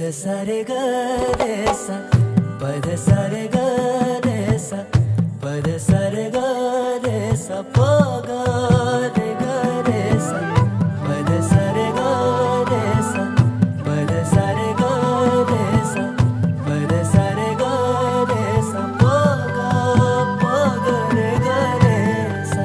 सा रे ग रे सा, पद सा रे ग रे सा, पद सा रे ग रे सा, प ग रे ग रे सा, पद सा रे ग रे सा, पद सा रे ग रे सा, पद सा रे ग रे सा, प ग रे ग रे सा.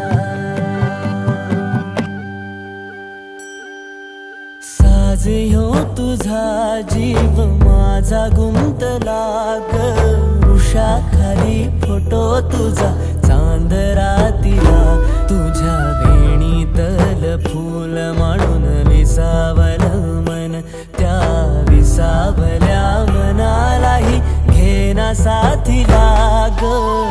साज ह्यो तुझा जीव माझा गुंतला ग, उषाखाली फोटो तुझा चांदरातीला, तुझ्या वेणीतल फूल मांडून विसावल मन, त्या विसावल्या मनालाही घेना साथीला ग.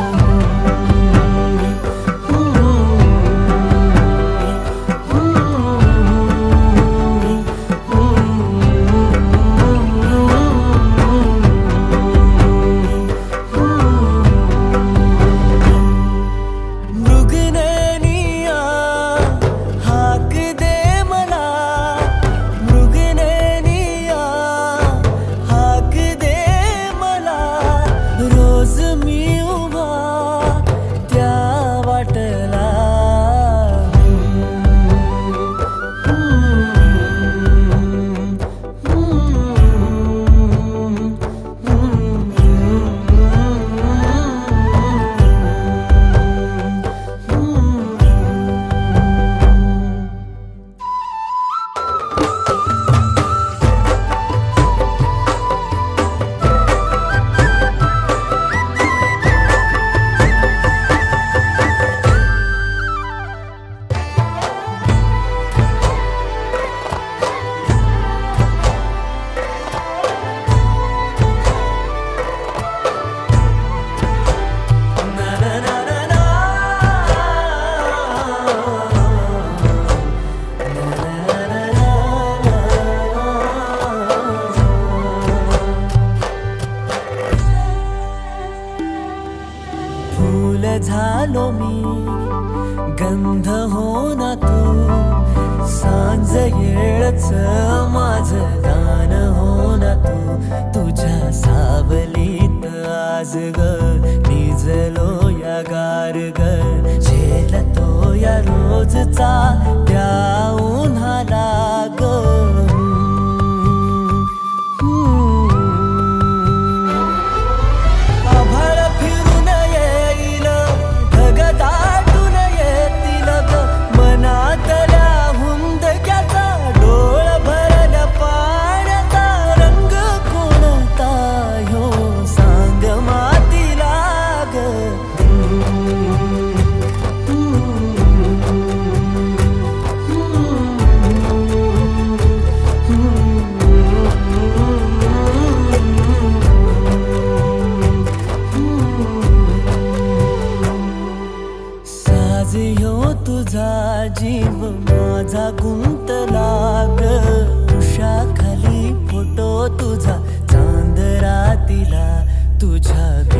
फूल झालो मी, गंध हो ना तू, सांज येळच माझं गान हो ना तू, तुझ्या सावलीत आज ग निजलो या गार ग, झेलतो या रोजचा त्या उन्हाला ग. तुझा जीव माझा गुंतला ग, उषाखाली फोटो तुझा चांदरातीला, तुझ्या